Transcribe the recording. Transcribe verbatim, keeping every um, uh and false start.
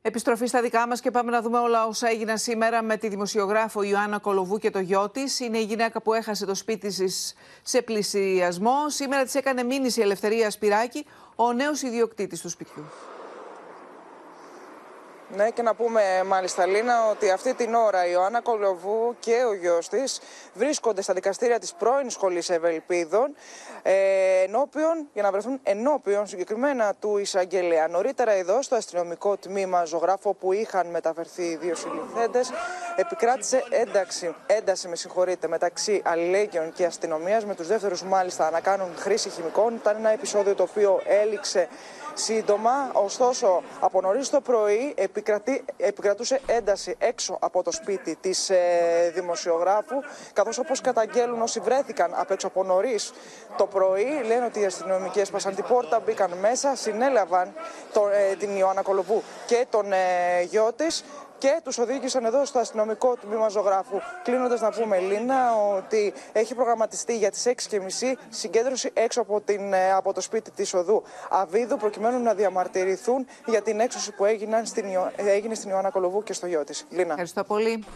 Επιστροφή στα δικά μας και πάμε να δούμε όλα όσα έγιναν σήμερα με τη δημοσιογράφο Ιωάννα Κολοβού και το γιο της. Είναι η γυναίκα που έχασε το σπίτι της σε πλησιασμό. Σήμερα της έκανε μήνυση η Ελευθερία Σπυράκη, ο νέος ιδιοκτήτης του σπιτιού. Ναι, και να πούμε μάλιστα, Λίνα, ότι αυτή την ώρα η Ιωάννα Κολοβού και ο γιος της βρίσκονται στα δικαστήρια της πρώην Σχολής Ευελπίδων ε, ενώπιον, για να βρεθούν ενώπιον συγκεκριμένα του εισαγγελέα. Νωρίτερα εδώ στο αστυνομικό τμήμα ζωγράφο που είχαν μεταφερθεί οι δύο συλληφθέντες επικράτησε ένταξη, ένταση με συγχωρείτε, μεταξύ αλληλέγγυων και αστυνομίας, με τους δεύτερους μάλιστα να κάνουν χρήση χημικών. Ήταν ένα επεισόδιο το οποίο έληξε σύντομα, ωστόσο από νωρίς το πρωί επικρατεί, επικρατούσε ένταση έξω από το σπίτι της ε, δημοσιογράφου, καθώς όπως καταγγέλουν όσοι βρέθηκαν απ' έξω από νωρίς το πρωί, λένε ότι οι αστυνομικοί έσπασαν την πόρτα, μπήκαν μέσα, συνέλαβαν το, ε, την Ιωάννα Κολοβού και τον ε, γιο της και τους οδήγησαν εδώ στο αστυνομικό τμήμα ζωγράφου. Κλείνοντας να πούμε, Λίνα, ότι έχει προγραμματιστεί για τις έξι και μισή συγκέντρωση έξω από, την, από το σπίτι της οδού Αβίδου, προκειμένου να διαμαρτυρηθούν για την έξωση που έγιναν στην, έγινε στην Ιωάννα Κολοβού και στο γιο της. Λίνα. Ευχαριστώ πολύ.